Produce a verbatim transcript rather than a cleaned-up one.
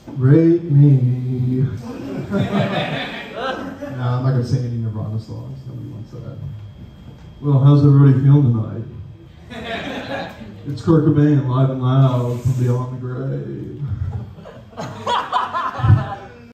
Rape me. No, I'm not going to sing any Nirvana songs. Nobody wants that. Well, how's everybody feeling tonight? It's Kurt Cobain, live and loud from beyond the grave.